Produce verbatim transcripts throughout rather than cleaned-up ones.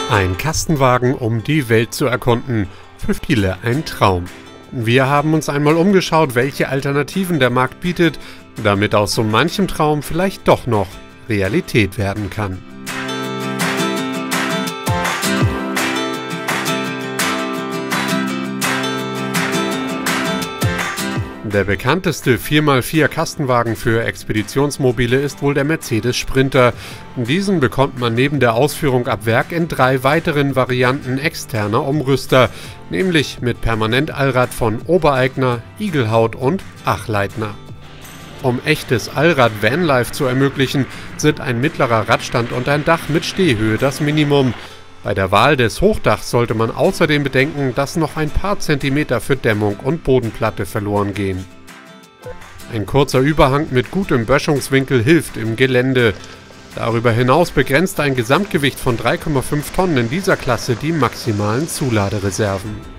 Ein Kastenwagen, um die Welt zu erkunden. Für viele ein Traum. Wir haben uns einmal umgeschaut, welche Alternativen der Markt bietet, damit aus so manchem Traum vielleicht doch noch Realität werden kann. Der bekannteste vier mal vier Kastenwagen für Expeditionsmobile ist wohl der Mercedes Sprinter. Diesen bekommt man neben der Ausführung ab Werk in drei weiteren Varianten externer Umrüster, nämlich mit Permanentallrad von Obereigner, Igelhaut und Achleitner. Um echtes Allrad-Vanlife zu ermöglichen, sind ein mittlerer Radstand und ein Dach mit Stehhöhe das Minimum. Bei der Wahl des Hochdachs sollte man außerdem bedenken, dass noch ein paar Zentimeter für Dämmung und Bodenplatte verloren gehen. Ein kurzer Überhang mit gutem Böschungswinkel hilft im Gelände. Darüber hinaus begrenzt ein Gesamtgewicht von drei Komma fünf Tonnen in dieser Klasse die maximalen Zuladereserven.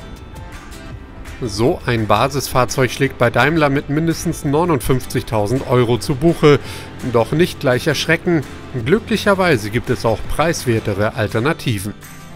So ein Basisfahrzeug schlägt bei Daimler mit mindestens neunundfünfzigtausend Euro zu Buche. Doch nicht gleich erschrecken, glücklicherweise gibt es auch preiswertere Alternativen.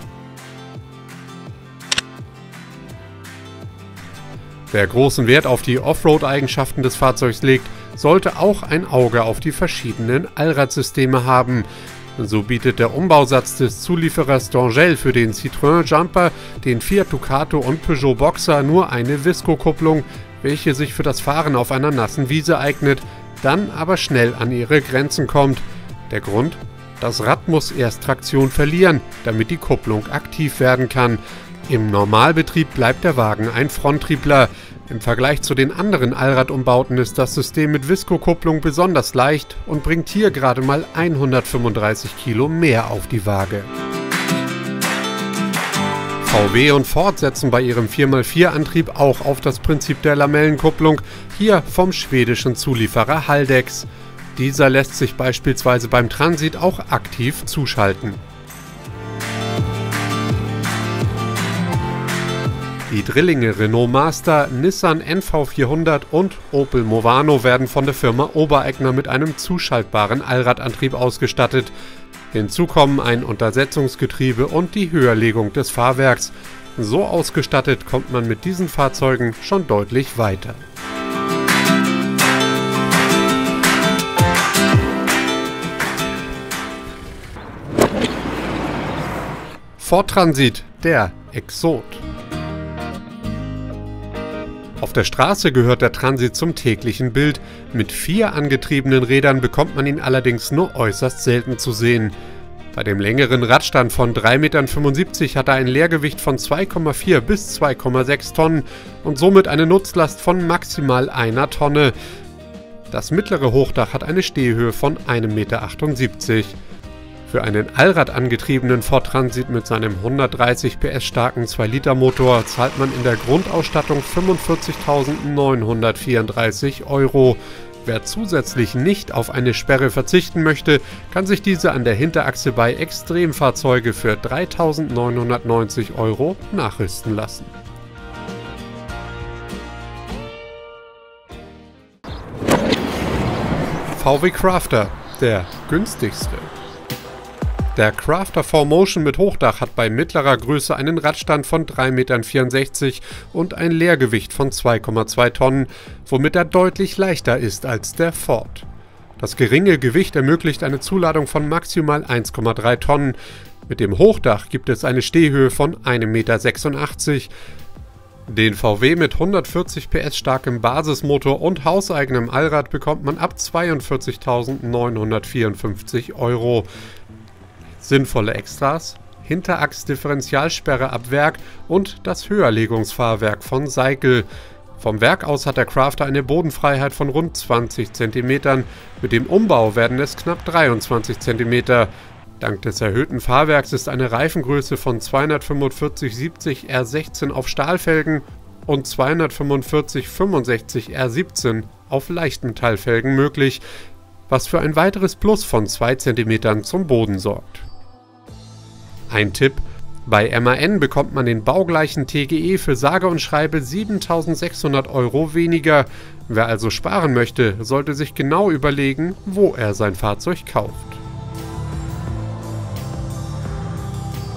Wer großen Wert auf die Offroad-Eigenschaften des Fahrzeugs legt, sollte auch ein Auge auf die verschiedenen Allradsysteme haben. So bietet der Umbausatz des Zulieferers Dorngel für den Citroën Jumper, den Fiat Ducato und Peugeot Boxer nur eine Visco-Kupplung, welche sich für das Fahren auf einer nassen Wiese eignet, dann aber schnell an ihre Grenzen kommt. Der Grund? Das Rad muss erst Traktion verlieren, damit die Kupplung aktiv werden kann. Im Normalbetrieb bleibt der Wagen ein Fronttriebler. Im Vergleich zu den anderen Allradumbauten ist das System mit Visco-Kupplung besonders leicht und bringt hier gerade mal hundertfünfunddreißig Kilo mehr auf die Waage. V W und Ford setzen bei ihrem vier mal vier Antrieb auch auf das Prinzip der Lamellenkupplung, hier vom schwedischen Zulieferer Haldex. Dieser lässt sich beispielsweise beim Transit auch aktiv zuschalten. Die Drillinge Renault Master, Nissan N V vierhundert und Opel Movano werden von der Firma Obereigner mit einem zuschaltbaren Allradantrieb ausgestattet. Hinzu kommen ein Untersetzungsgetriebe und die Höherlegung des Fahrwerks. So ausgestattet kommt man mit diesen Fahrzeugen schon deutlich weiter. Ford Transit, der Exot. Auf der Straße gehört der Transit zum täglichen Bild. Mit vier angetriebenen Rädern bekommt man ihn allerdings nur äußerst selten zu sehen. Bei dem längeren Radstand von drei Komma fünfundsiebzig Meter hat er ein Leergewicht von zwei Komma vier bis zwei Komma sechs Tonnen und somit eine Nutzlast von maximal einer Tonne. Das mittlere Hochdach hat eine Stehhöhe von ein Komma achtundsiebzig Meter. Für einen allradangetriebenen Ford Transit mit seinem hundertdreißig P S starken zwei Liter Motor zahlt man in der Grundausstattung fünfundvierzigtausendneunhundertvierunddreißig Euro. Wer zusätzlich nicht auf eine Sperre verzichten möchte, kann sich diese an der Hinterachse bei Extremfahrzeuge für dreitausendneunhundertneunzig Euro nachrüsten lassen. V W Crafter, der günstigste. Der Crafter vier Motion mit Hochdach hat bei mittlerer Größe einen Radstand von drei Komma vierundsechzig Meter und ein Leergewicht von zwei Komma zwei Tonnen, womit er deutlich leichter ist als der Ford. Das geringe Gewicht ermöglicht eine Zuladung von maximal eins Komma drei Tonnen. Mit dem Hochdach gibt es eine Stehhöhe von ein Komma sechsundachtzig Meter. Den V W mit hundertvierzig P S starkem Basismotor und hauseigenem Allrad bekommt man ab zweiundvierzigtausendneunhundertvierundfünfzig Euro. Sinnvolle Extras: Hinterachsdifferentialsperre ab Werk und das Höherlegungsfahrwerk von Cycle. Vom Werk aus hat der Crafter eine Bodenfreiheit von rund zwanzig Zentimetern. Mit dem Umbau werden es knapp dreiundzwanzig Zentimeter. Dank des erhöhten Fahrwerks ist eine Reifengröße von zweihundertfünfundvierzig siebzig R sechzehn auf Stahlfelgen und zweihundertfünfundvierzig fünfundsechzig R siebzehn auf Leichtmetallfelgen möglich, was für ein weiteres Plus von zwei Zentimetern zum Boden sorgt. Ein Tipp: Bei M A N bekommt man den baugleichen T G E für sage und schreibe siebentausendsechshundert Euro weniger. Wer also sparen möchte, sollte sich genau überlegen, wo er sein Fahrzeug kauft.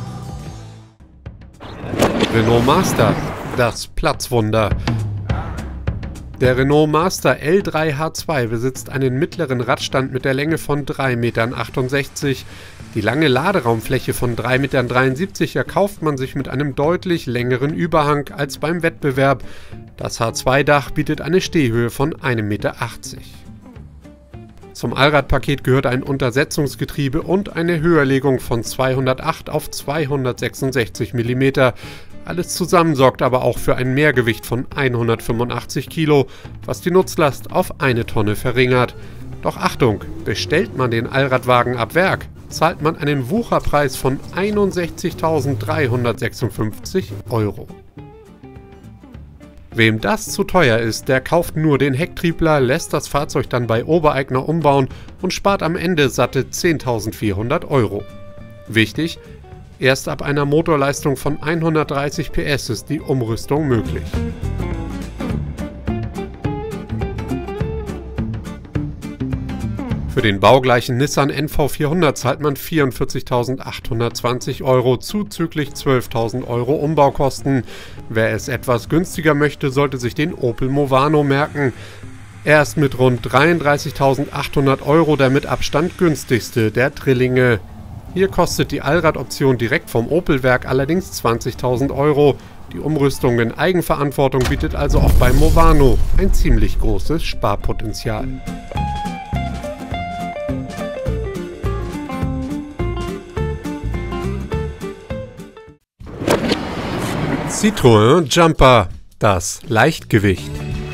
Renault Master, das Platzwunder. Der Renault Master L drei H zwei besitzt einen mittleren Radstand mit der Länge von drei Komma achtundsechzig Metern. Die lange Laderaumfläche von drei Komma dreiundsiebzig Metern erkauft man sich mit einem deutlich längeren Überhang als beim Wettbewerb. Das H zwei Dach bietet eine Stehhöhe von ein Komma achtzig Meter. Zum Allradpaket gehört ein Untersetzungsgetriebe und eine Höherlegung von zweihundertacht auf zweihundertsechsundsechzig Millimeter. Alles zusammen sorgt aber auch für ein Mehrgewicht von hundertfünfundachtzig Kilo, was die Nutzlast auf eine Tonne verringert. Doch Achtung, bestellt man den Allradwagen ab Werk, zahlt man einen Wucherpreis von einundsechzigtausenddreihundertsechsundfünfzig Euro. Wem das zu teuer ist, der kauft nur den Hecktriebler, lässt das Fahrzeug dann bei Obereigner umbauen und spart am Ende satte zehntausendvierhundert Euro. Wichtig: Erst ab einer Motorleistung von hundertdreißig P S ist die Umrüstung möglich. Für den baugleichen Nissan N V vierhundert zahlt man vierundvierzigtausendachthundertzwanzig Euro zuzüglich zwölftausend Euro Umbaukosten. Wer es etwas günstiger möchte, sollte sich den Opel Movano merken. Er ist mit rund dreiunddreißigtausendachthundert Euro der mit Abstand günstigste der Drillinge. Hier kostet die Allradoption direkt vom Opel-Werk allerdings zwanzigtausend Euro. Die Umrüstung in Eigenverantwortung bietet also auch beim Movano ein ziemlich großes Sparpotenzial. Citroën Jumper, das Leichtgewicht.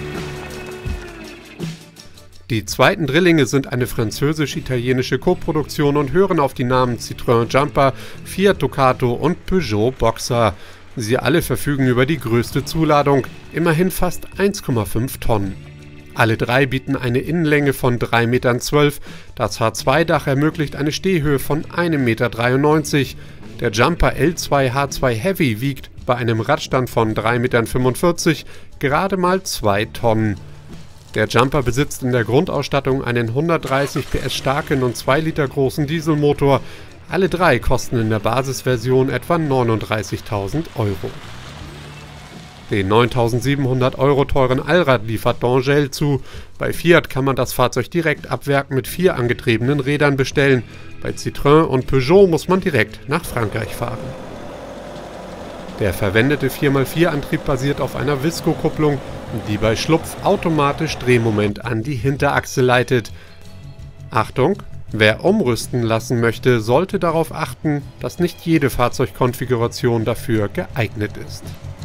Die zweiten Drillinge sind eine französisch-italienische Koproduktion und hören auf die Namen Citroën Jumper, Fiat Ducato und Peugeot Boxer. Sie alle verfügen über die größte Zuladung, immerhin fast eins Komma fünf Tonnen. Alle drei bieten eine Innenlänge von drei Komma zwölf Metern, das H zwei Dach ermöglicht eine Stehhöhe von ein Komma dreiundneunzig Meter. Der Jumper L zwei H zwei Heavy wiegt bei einem Radstand von drei Komma fünfundvierzig Metern gerade mal zwei Tonnen. Der Jumper besitzt in der Grundausstattung einen hundertdreißig P S starken und zwei Liter großen Dieselmotor. Alle drei kosten in der Basisversion etwa neununddreißigtausend Euro. Den neuntausendsiebenhundert Euro teuren Allrad liefert Dangel zu. Bei Fiat kann man das Fahrzeug direkt ab Werk mit vier angetriebenen Rädern bestellen. Bei Citroën und Peugeot muss man direkt nach Frankreich fahren. Der verwendete vier mal vier Antrieb basiert auf einer Visco-Kupplung, die bei Schlupf automatisch Drehmoment an die Hinterachse leitet. Achtung! Wer umrüsten lassen möchte, sollte darauf achten, dass nicht jede Fahrzeugkonfiguration dafür geeignet ist.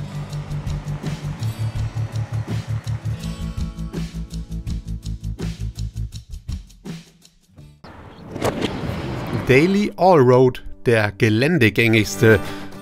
Daily Allroad, der geländegängigste.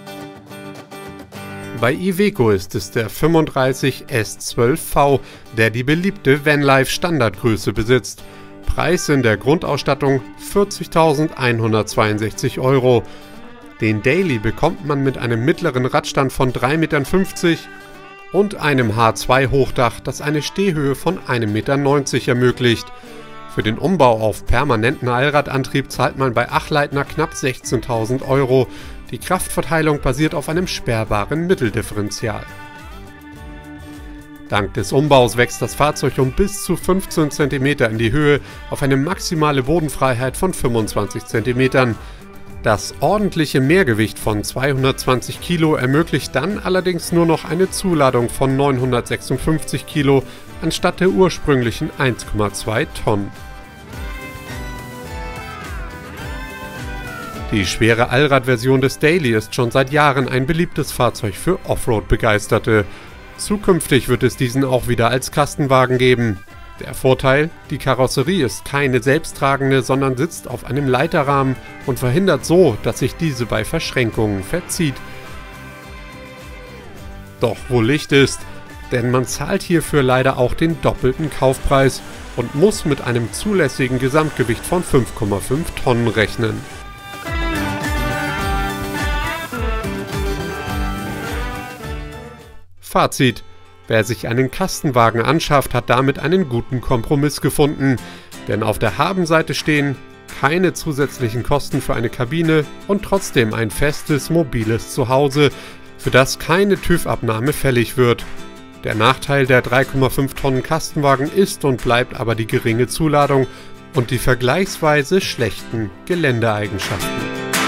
Bei Iveco ist es der fünfunddreißig S zwölf V, der die beliebte Vanlife Standardgröße besitzt. Preis in der Grundausstattung vierzigtausendeinhundertzweiundsechzig Euro. Den Daily bekommt man mit einem mittleren Radstand von drei Komma fünfzig Metern und einem H zwei Hochdach, das eine Stehhöhe von ein Komma neunzig Meter ermöglicht. Für den Umbau auf permanenten Allradantrieb zahlt man bei Achleitner knapp sechzehntausend Euro. Die Kraftverteilung basiert auf einem sperrbaren Mitteldifferential. Dank des Umbaus wächst das Fahrzeug um bis zu fünfzehn Zentimeter in die Höhe auf eine maximale Bodenfreiheit von fünfundzwanzig Zentimetern. Das ordentliche Mehrgewicht von zweihundertzwanzig Kilo ermöglicht dann allerdings nur noch eine Zuladung von neunhundertsechsundfünfzig Kilo anstatt der ursprünglichen eins Komma zwei Tonnen. Die schwere Allradversion des Daily ist schon seit Jahren ein beliebtes Fahrzeug für Offroad-Begeisterte. Zukünftig wird es diesen auch wieder als Kastenwagen geben. Der Vorteil: Die Karosserie ist keine selbsttragende, sondern sitzt auf einem Leiterrahmen und verhindert so, dass sich diese bei Verschränkungen verzieht. Doch wo Licht ist, denn man zahlt hierfür leider auch den doppelten Kaufpreis und muss mit einem zulässigen Gesamtgewicht von fünf Komma fünf Tonnen rechnen. Fazit: Wer sich einen Kastenwagen anschafft, hat damit einen guten Kompromiss gefunden. Denn auf der Habenseite stehen keine zusätzlichen Kosten für eine Kabine und trotzdem ein festes, mobiles Zuhause. für das keine TÜV-Abnahme fällig wird. Der Nachteil der drei Komma fünf Tonnen Kastenwagen ist und bleibt aber die geringe Zuladung und die vergleichsweise schlechten Geländeeigenschaften.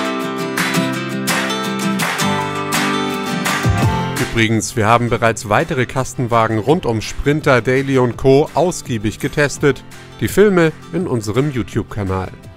Übrigens, wir haben bereits weitere Kastenwagen rund um Sprinter, Daily und Co. ausgiebig getestet. Die Filme in unserem YouTube-Kanal.